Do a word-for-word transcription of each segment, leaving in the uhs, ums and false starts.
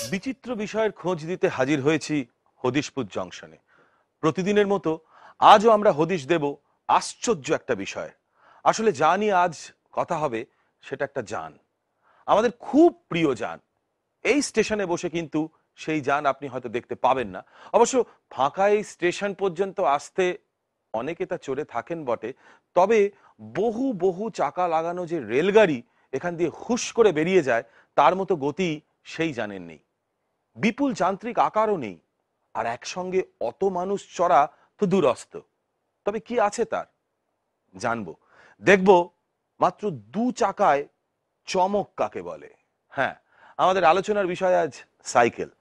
বিচিত্র বিষয়ের খোঁজ দিতে হাজির হয়েছি হদিশপুর জংশনে। প্রতিদিনের মতো আজও আমরা হদিশ দেব আশ্চর্য একটা বিষয়। আসলে যা নিয়ে আজ কথা হবে সেটা একটা যান, আমাদের খুব প্রিয় যান। এই স্টেশনে বসে কিন্তু সেই যান আপনি হয়তো দেখতে পাবেন না। অবশ্য ফাঁকা এই স্টেশন পর্যন্ত আসতে অনেকে তা চড়ে থাকেন বটে, তবে বহু বহু চাকা লাগানো যে রেলগাড়ি এখান দিয়ে হুশ করে বেরিয়ে যায়, তার মতো গতি সেই যানের নেই। বিপুল যান্ত্রিক আকারও নেই, আর একসঙ্গে অত মানুষ চড়া তো দূরস্থ। তবে কি আছে তার জানবো, দেখব মাত্র দু চাকায় চমক কাকে বলে। হ্যাঁ, আমাদের আলোচনার বিষয় আজ সাইকেল।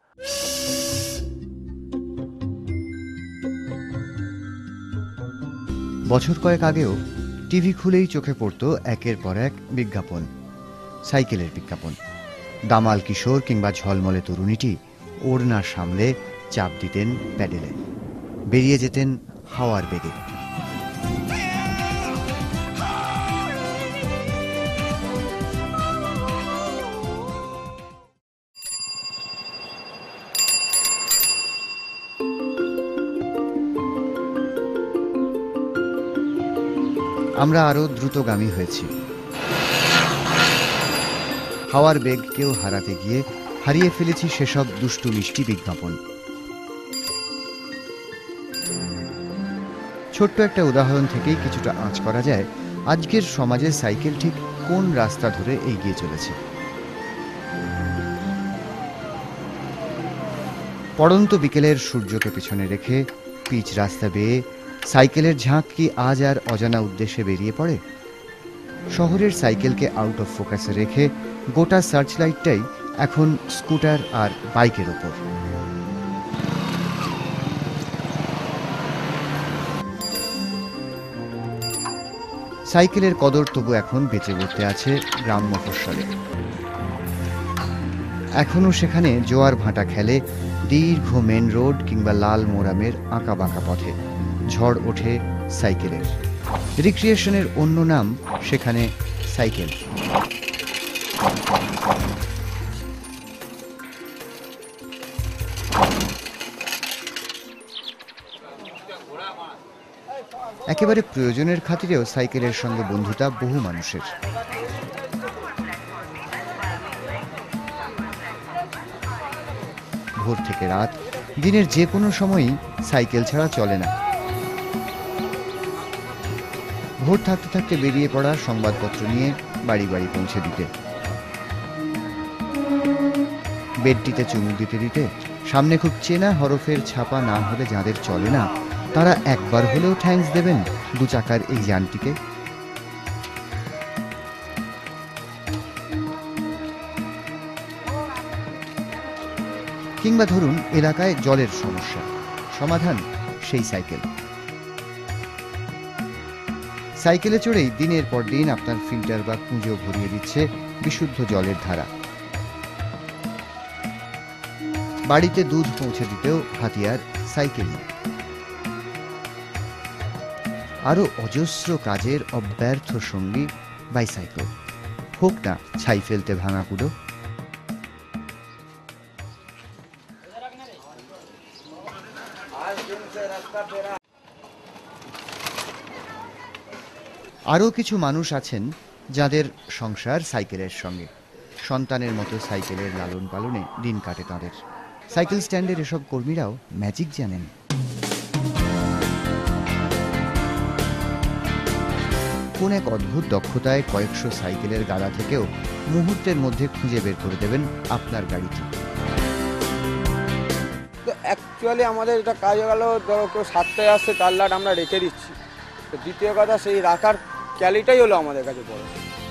বছর কয়েক আগেও টিভি খুলেই চোখে পড়তো একের পর এক বিজ্ঞাপন, সাইকেলের বিজ্ঞাপন। দামাল কিশোর কিংবা ঝলমলে তরুণীটি ওড়নার সামলে চাপ দিতেন প্যাডেলে, বেরিয়ে যেতেন হাওয়ার বেগে। আমরা আরো দ্রুতগামী হয়েছি। হাওয়ার বেগকেও হারাতে গিয়ে হারিয়ে ফেলেছি সেসব দুষ্টু মিষ্টি বিজ্ঞাপন। ছোট্ট একটা উদাহরণ থেকেই কিছুটা আঁচ করা যায় আজকের সমাজে সাইকেল ঠিক কোন রাস্তা ধরে এগিয়ে চলেছে। পড়ন্ত বিকেলের সূর্যকে পিছনে রেখে পিচ রাস্তা বেয়ে সাইকেলের ঝাঁক কি আজ আর অজানা উদ্দেশ্যে বেরিয়ে পড়ে? শহরের সাইকেলকে আউট অফ ফোকাসে রেখে গোটা সার্চ লাইটটাই এখন স্কুটার আর বাইকের ওপর। সাইকেলের কদর তবু এখন বেঁচে উঠতে আছে গ্রাম মফস্বলে। এখনো সেখানে জোয়ার ভাটা খেলে দীর্ঘ মেন রোড কিংবা লাল মোরামের আঁকা বাঁকা পথে। ঝড় ওঠে সাইকেলের। রিক্রিয়েশনের অন্য নাম সেখানে সাইকেল। একেবারে প্রয়োজনের খাতিরেও সাইকেলের সঙ্গে বন্ধুতা বহু মানুষের। ভোর থেকে রাত, দিনের যে কোনো সময়ই সাইকেল ছাড়া চলে না। ভোর থাকতে থাকতে বেরিয়ে পড়া সংবাদপত্র নিয়ে বাড়ি বাড়ি পৌঁছে দিতে, বেডটিতে চুমু দিতে দিতে সামনে খুব চেনা হরফের ছাপা না হলে যাদের চলে না, তারা একবার হলেও থ্যাঙ্কস দেবেন দু চাকার এই যানটিকে। কিংবা ধরুন এলাকায় জলের সমস্যা, সমাধান সেই সাইকেল। সাইকেলে চড়েই দিনের পর দিন আপনার ফিল্টার বা কুঁজো ভরিয়ে দিচ্ছে বিশুদ্ধ জলের ধারা। বাড়িতে দুধ পৌঁছে দিতেও হাতিয়ার সাইকেল। আরো অজস্র কাজের অব্যর্থ সঙ্গী বাইসাইকেল, হোক না ছাই ফেলতে ভাঙা কুড়ো। আরও কিছু মানুষ আছেন যাদের সংসার সাইকেলের সঙ্গে। সন্তানের মতো সাইকেলের লালন পালনে দিন কাটে তাদের। সাইকেল স্ট্যান্ডের এসব কর্মীরাও ম্যাজিক জানেন। কোন এক অদ্ভুত দক্ষতায় কয়েকশো সাইকেলের গাদা থেকেও মুহূর্তের মধ্যে খুঁজে বের করে দেবেন আপনার গাড়িটি। তো অ্যাকচুয়ালি আমাদের এটা কাজ হয়ে গেল, ধরো কেউ সাতটায় আসছে, তার লাট আমরা রেখে দিচ্ছি। তো দ্বিতীয় কথা, সেই রাখার ক্যালিটাই হলো আমাদের কাছে বড়।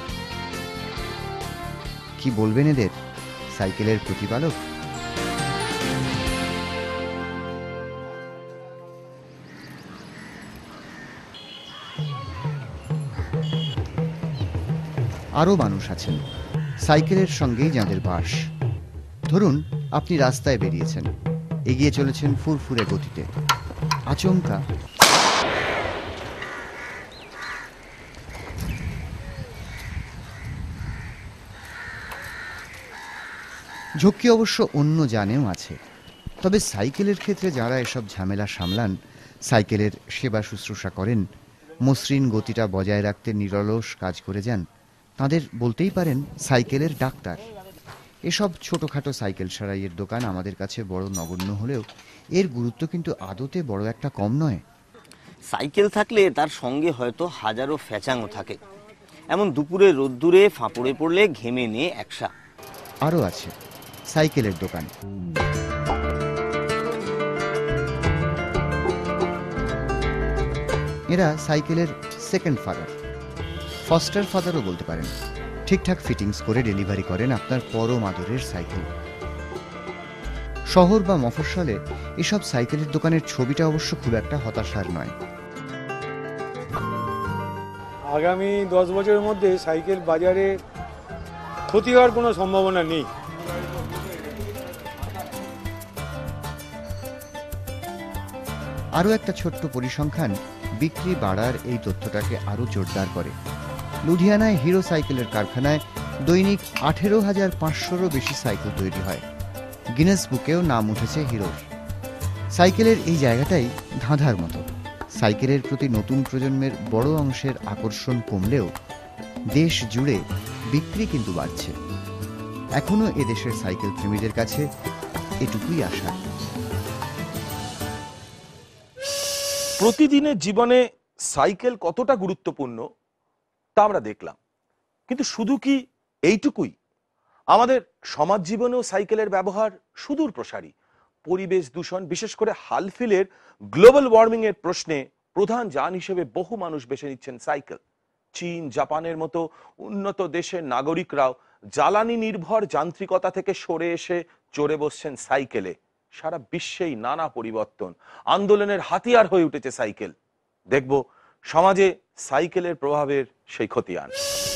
কি বলবেন এদের, সাইকেলের প্রতিপালক। আরও মানুষ আছেন সাইকেলের সঙ্গেই যাঁদের বাস। ধরুন আপনি রাস্তায় বেরিয়েছেন, এগিয়ে চলেছেন ফুরফুরে গতিতে। আচমকা ঝক্কি অবশ্য অন্য জানেও আছে, তবে সাইকেলের ক্ষেত্রে যারা এসব ঝামেলা সামলান, সাইকেলের সেবা শুশ্রূষা করেন, মসৃণ গতিটা বজায় রাখতে নিরলস কাজ করে যান, তাদের বলতেই পারেন সাইকেলের ডাক্তার। এসব ছোটোখাটো সাইকেল সারাইয়ের দোকান আমাদের কাছে বড় নগণ্য হলেও এর গুরুত্ব কিন্তু আদতে বড় একটা কম নয়। সাইকেল থাকলে তার সঙ্গে হয়তো হাজারো ফ্যাচাংও থাকে, এমন দুপুরে রোদ্দুরে ফাঁপড়ে পড়লে ঘেমে নিয়ে একসা। আরও আছে সাইকেলের দোকান। এরা সাইকেলের সেকেন্ড ফাদার, ফস্টার ফাদারও বলতে পারেন। ঠিকঠাক ফিটিংস করে ডেলিভারি করেন আপনার পরম আদরের সাইকেল। শহর বা মফস্বলে এসব সাইকেলের দোকানের ছবিটা অবশ্য খুব একটা হতাশার নয়। আগামী দশ বছরের মধ্যে সাইকেল বাজারে ক্ষতি হওয়ার কোনো সম্ভাবনা নেই। আরও একটা ছোট্ট পরিসংখ্যান বিক্রি বাড়ার এই তথ্যটাকে আরও জোরদার করে। লুধিয়ানায় হিরো সাইকেলের কারখানায় দৈনিক আঠেরো হাজার পাঁচশোরও বেশি সাইকেল তৈরি হয়। গিনেস বুকেও নাম উঠেছে হিরোর। সাইকেলের এই জায়গাটাই ধাঁধার মতো। সাইকেলের প্রতি নতুন প্রজন্মের বড় অংশের আকর্ষণ কমলেও দেশ জুড়ে বিক্রি কিন্তু বাড়ছে। এখনো এদেশের সাইকেল প্রেমীদের কাছে এটুকুই আশা। প্রতিদিনের জীবনে সাইকেল কতটা গুরুত্বপূর্ণ তা আমরা দেখলাম, কিন্তু শুধু কি এইটুকুই? আমাদের সমাজ জীবনেও সাইকেলের ব্যবহার সুদূর প্রসারী। পরিবেশ দূষণ, বিশেষ করে হালফিলের গ্লোবাল ওয়ার্মিং এর প্রশ্নে প্রধান যান হিসেবে বহু মানুষ বেছে নিচ্ছেন সাইকেল। চীন, জাপানের মতো উন্নত দেশের নাগরিকরাও জ্বালানি নির্ভর যান্ত্রিকতা থেকে সরে এসে চড়ে বসছেন সাইকেলে। সারা বিশ্বেই নানা পরিবর্তন, আন্দোলনের হাতিয়ার হয়ে উঠেছে সাইকেল। দেখব সমাজে সাইকেলের প্রভাবের সেই খতিয়ান।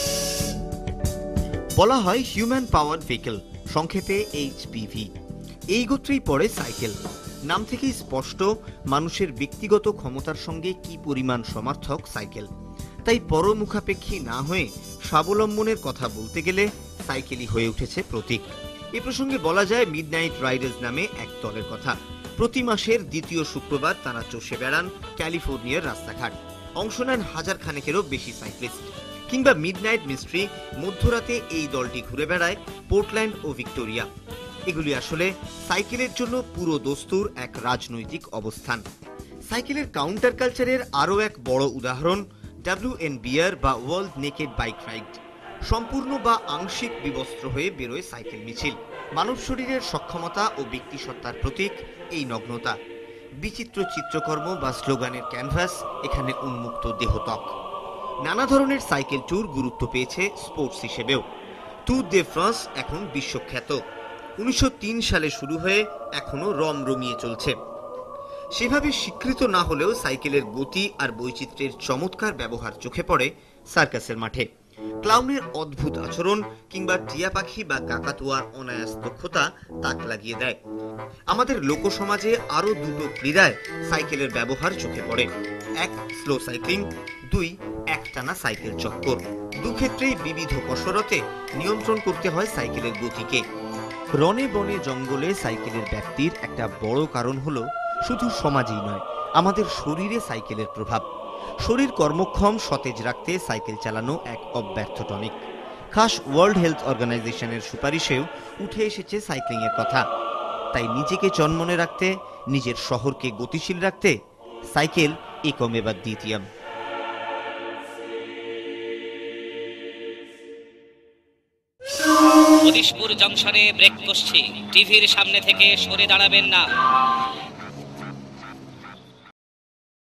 বলা হয় হিউম্যান পাওয়ার্ড ভেহিকল, সংক্ষেপে এইচ পি ভি। এই গোত্রেই পড়ে সাইকেল। নাম থেকেই স্পষ্ট মানুষের ব্যক্তিগত ক্ষমতার সঙ্গে কি পরিমাণ সমার্থক সাইকেল। তাই পরমুখাপেক্ষী না হয়ে স্বাবলম্বনের কথা বলতে গেলে সাইকেলই হয়ে উঠেছে প্রতীক। এ প্রসঙ্গে বলা যায় মিডনাইট রাইডার্স নামে এক দলের কথা। প্রতি মাসের দ্বিতীয় শুক্রবার তারা চষে বেড়ান ক্যালিফোর্নিয়ার রাস্তাঘাট। অংশ নেন হাজার খানেকেরও বেশি সাইক্লিস্ট। কিংবা মিডনাইট মিস্ট্রি, মধ্যরাতে এই দলটি ঘুরে বেড়ায় পোর্টল্যান্ড ও ভিক্টোরিয়া। এগুলি আসলে সাইকেলের জন্য পুরো দস্তুর এক রাজনৈতিক অবস্থান। সাইকেলের কাউন্টার কালচারের আরও এক বড় উদাহরণ ডাব্লিউ এন বিয়ার বা ওয়ার্ল্ড নেকেড বাইক রাইড। সম্পূর্ণ বা আংশিক বিবস্ত্র হয়ে বেরোয় সাইকেল মিছিল। মানব শরীরের সক্ষমতা ও ব্যক্তিসত্তার প্রতীক এই নগ্নতা। বিচিত্র চিত্রকর্ম বা স্লোগানের ক্যানভাস এখানে উন্মুক্ত দেহত্বক। নানা ধরনের সাইকেল ট্যুর গুরুত্ব পেয়েছে স্পোর্টস হিসেবেও। ট্যুর দে ফ্রান্স এখন বিশ্বখ্যাত। উনিশশো তিন সালে শুরু হয়ে এখনো রম রমিয়ে চলছে। সেভাবে স্বীকৃত না হলেও সাইকেলের গতি আর বৈচিত্র্যের চমৎকার ব্যবহার চোখে পড়ে সার্কাসের মাঠে। ক্লাউনের অদ্ভুত আচরণ কিংবা টিয়া পাখি বা কাকাতুয়ার অনায়াস দক্ষতা তাক লাগিয়ে দেয়। আমাদের লোকসমাজে আরো দুটো ক্রীড়ায় সাইকেলের ব্যবহার চোখে পড়ে। এক, স্লো সাইক্লিং। দুই, একটানা সাইকেল চক্কর। দুক্ষেত্রেই বিবিধ কসরতে নিয়ন্ত্রণ করতে হয় সাইকেলের গতিকে। রনে বনে জঙ্গলে সাইকেলের ব্যাপ্তির একটা বড় কারণ হলো শুধু সমাজেই নয়, আমাদের শরীরে সাইকেলের প্রভাব। শরীর কর্মক্ষম সতেজ রাখতে সাইকেল চালানো এক অব্যর্থ টনিক। খাস ওয়ার্ল্ড হেলথ অর্গানাইজেশনের সুপারিশেও উঠে এসেছে সাইক্লিং এর কথা। তাই নিজেকে চনমনে রাখতে, নিজের শহরকে গতিশীল রাখতে সাইকেল একমেবা দ্বিতীয়ম। হদিশপুর জংশনে ব্রেক করছি, টিভির সামনে থেকে সরে দাঁড়াবেন না।